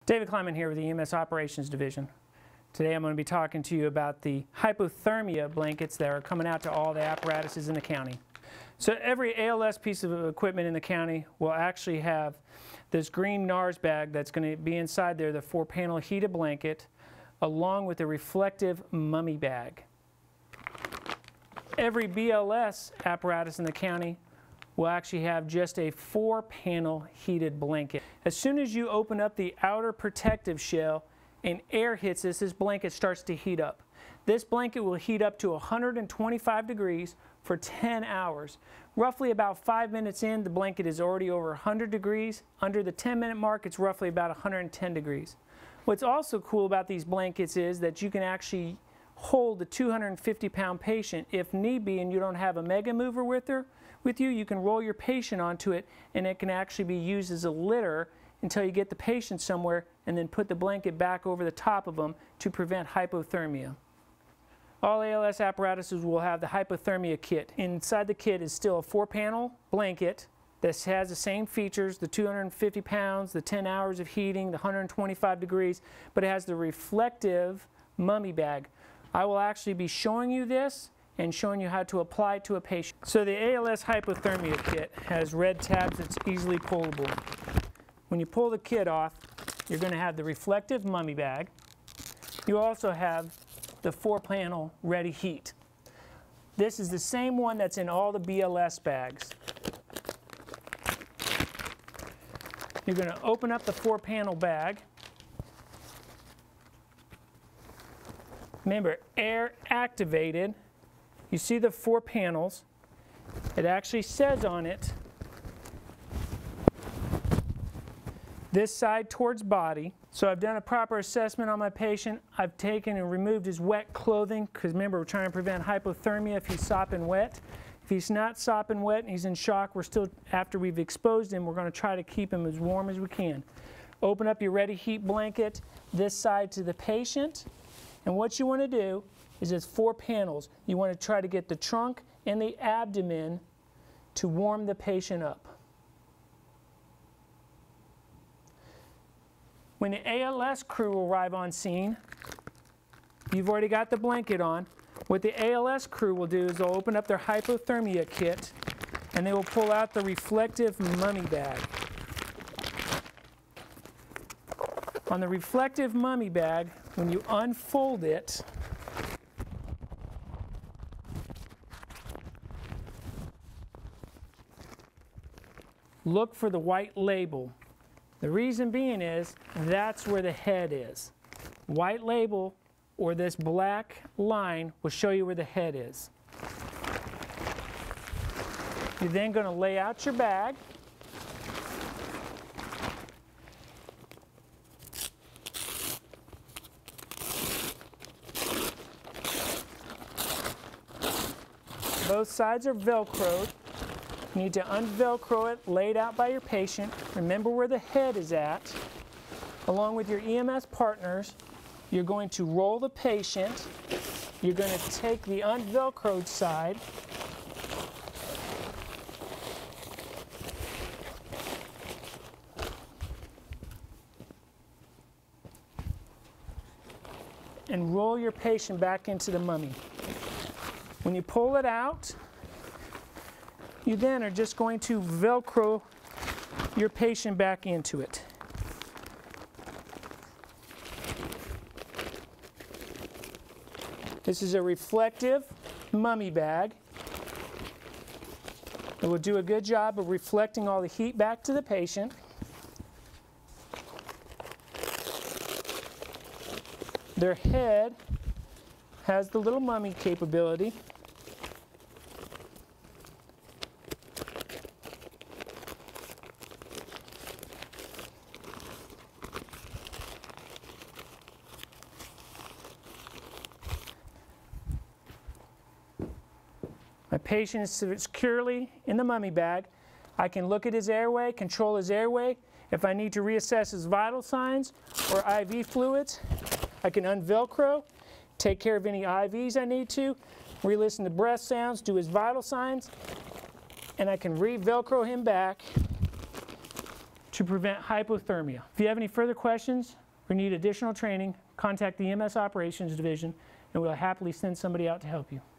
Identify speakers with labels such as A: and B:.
A: David Kleiman here with the EMS Operations Division. Today I'm going to be talking to you about the hypothermia blankets that are coming out to all the apparatuses in the county. So every ALS piece of equipment in the county will actually have this green NARS bag that's going to be inside there, the 4-panel heated blanket, along with a reflective mummy bag. Every BLS apparatus in the county will actually have just a 4-panel heated blanket. As soon as you open up the outer protective shell and air hits this blanket starts to heat up. This blanket will heat up to 125 degrees for 10 hours. Roughly about 5 minutes in, the blanket is already over 100 degrees. Under the 10-minute mark, it's roughly about 110 degrees. What's also cool about these blankets is that you can actually hold the 250-pound patient if need be, and you don't have a mega mover with you, you can roll your patient onto it, and it can actually be used as a litter until you get the patient somewhere, and then put the blanket back over the top of them to prevent hypothermia. All ALS apparatuses will have the hypothermia kit. Inside the kit is still a 4-panel blanket that has the same features, the 250 pounds, the 10 hours of heating, the 125 degrees, but it has the reflective mummy bag. I will actually be showing you this and showing you how to apply it to a patient. So the ALS hypothermia kit has red tabs that's easily pullable. When you pull the kit off, you're going to have the reflective mummy bag. You also have the 4-panel ready heat. This is the same one that's in all the BLS bags. You're going to open up the 4-panel bag. Remember, air activated. You see the 4 panels. It actually says on it, this side towards body. So I've done a proper assessment on my patient. I've taken and removed his wet clothing, because remember, we're trying to prevent hypothermia if he's sopping wet. If he's not sopping wet and he's in shock, we're still, after we've exposed him, we're going to try to keep him as warm as we can. Open up your ready heat blanket, this side to the patient. And what you want to do is it's 4 panels. You want to try to get the trunk and the abdomen to warm the patient up. When the ALS crew will arrive on scene, you've already got the blanket on. What the ALS crew will do is they'll open up their hypothermia kit and they will pull out the reflective mummy bag. On the reflective mummy bag, when you unfold it, look for the white label. The reason being is that's where the head is. White label or this black line will show you where the head is. You're then going to lay out your bag. Both sides are Velcroed. You need to unvelcro it, lay it out by your patient. Remember where the head is at. Along with your EMS partners, you're going to roll the patient. You're going to take the unvelcroed side and roll your patient back into the mummy. When you pull it out, you then are just going to Velcro your patient back into it. This is a reflective mummy bag. It will do a good job of reflecting all the heat back to the patient. Their head has the little mummy capability. My patient is securely in the mummy bag. I can look at his airway, control his airway. If I need to reassess his vital signs or IV fluids, I can unvelcro, take care of any IVs I need to, re-listen to breath sounds, do his vital signs, and I can re-velcro him back to prevent hypothermia. If you have any further questions or need additional training, contact the EMS Operations Division and we'll happily send somebody out to help you.